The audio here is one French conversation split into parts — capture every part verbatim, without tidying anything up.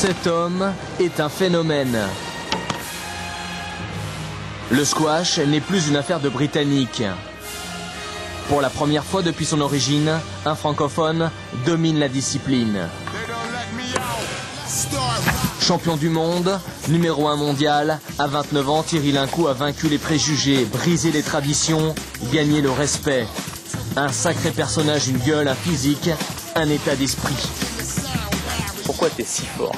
Cet homme est un phénomène. Le squash n'est plus une affaire de Britanniques. Pour la première fois depuis son origine, un francophone domine la discipline. Champion du monde, numéro un mondial, à vingt-neuf ans, Thierry Lincou a vaincu les préjugés, brisé les traditions, gagné le respect. Un sacré personnage, une gueule, un physique, un état d'esprit. Pourquoi t'es si fort?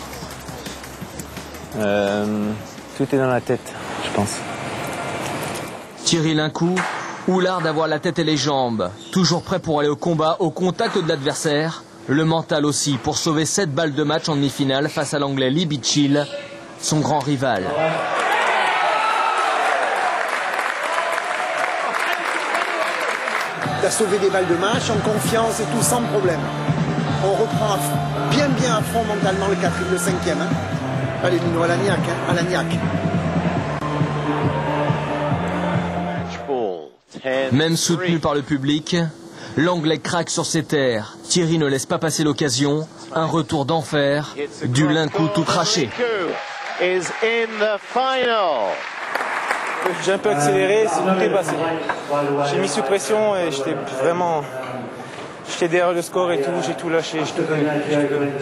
euh, Tout est dans la tête, je pense. Thierry Lincou, ou l'art d'avoir la tête et les jambes, toujours prêt pour aller au combat, au contact de l'adversaire. Le mental aussi, pour sauver sept balles de match en demi-finale face à l'anglais Lee Beachill, son grand rival. Il a sauvé des balles de match en confiance et tout sans problème. On reprend bien bien à fond mentalement le quatrième, le cinquième. Hein. Allez Nino, à l'agnac, hein, à l'agnac. Même soutenu par le public, l'anglais craque sur ses terres. Thierry ne laisse pas passer l'occasion. Un retour d'enfer, du Lincou tout craché. J'ai un peu accéléré, c'est tout est passé. J'ai mis sous pression et j'étais vraiment... J'étais derrière le score et tout, j'ai tout lâché, j'ai tout donné. J'ai tout donné.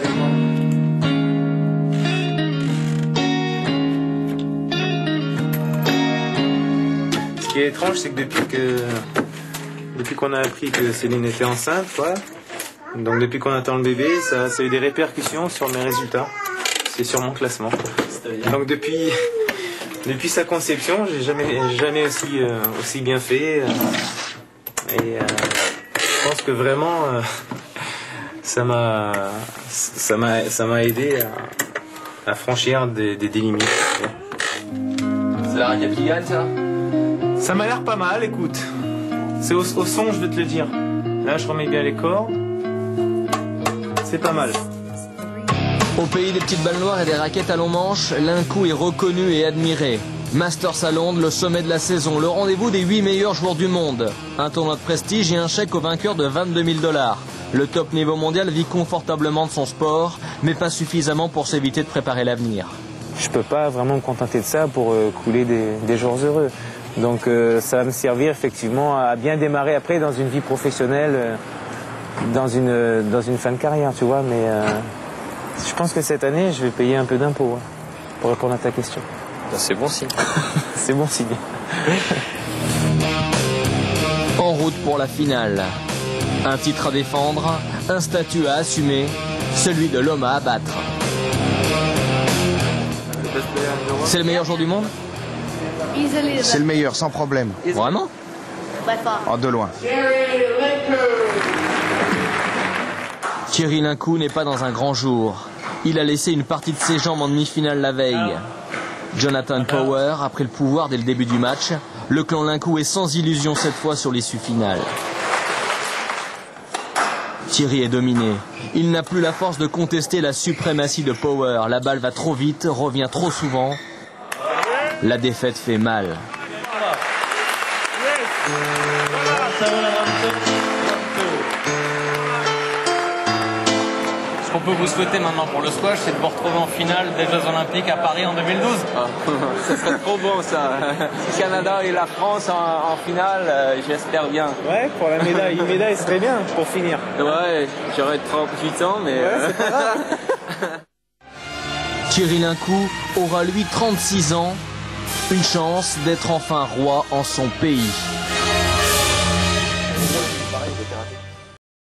Ce qui est étrange, c'est que depuis que depuis qu'on a appris que Céline était enceinte, quoi, donc depuis qu'on attend le bébé, ça, ça a eu des répercussions sur mes résultats, c'est sur mon classement. Donc depuis depuis sa conception, j'ai jamais jamais aussi euh, aussi bien fait. Euh, et euh, je pense que vraiment euh, ça m'a ça m'a ça m'a aidé à, à franchir des, des, des limites. C'est la raquette qui gagne, ça? Ça m'a l'air pas mal, écoute. C'est au, au son, je vais te le dire. Là, je remets bien les cordes. C'est pas mal. Au pays des petites balles noires et des raquettes à long manche, Lincou est reconnu et admiré. Masters à Londres, le sommet de la saison, le rendez-vous des huit meilleurs joueurs du monde. Un tournoi de prestige et un chèque au vainqueur de vingt-deux mille dollars. Le top niveau mondial vit confortablement de son sport, mais pas suffisamment pour s'éviter de préparer l'avenir. Je peux pas vraiment me contenter de ça pour euh, couler des, des jours heureux. Donc euh, ça va me servir effectivement à bien démarrer après dans une vie professionnelle, euh, dans une euh, dans une fin de carrière, tu vois. Mais euh, je pense que cette année, je vais payer un peu d'impôts, hein, pour répondre à ta question. C'est bon signe. C'est bon signe. En route pour la finale. Un titre à défendre, un statut à assumer, celui de l'homme à abattre. C'est le meilleur joueur du monde? C'est le meilleur, sans problème. Vraiment? En de loin. Thierry Lincou n'est pas dans un grand jour. Il a laissé une partie de ses jambes en demi-finale la veille. Jonathan Power a pris le pouvoir dès le début du match. Le clan Lincou est sans illusion cette fois sur l'issue finale. Thierry est dominé. Il n'a plus la force de contester la suprématie de Power. La balle va trop vite, revient trop souvent. La défaite fait mal. Ce qu'on peut vous souhaiter maintenant pour le squash, c'est de vous retrouver en finale des Jeux Olympiques à Paris en deux mille douze. Ah, ça serait trop bon, ça. Si Canada et la France en, en finale, euh, j'espère bien. Ouais, pour la médaille. Une médaille serait bien pour finir. Ouais, j'aurais trente-huit ans, mais... Ouais, euh... c'est pas grave. Thierry Lincou aura lui trente-six ans. Une chance d'être enfin roi en son pays.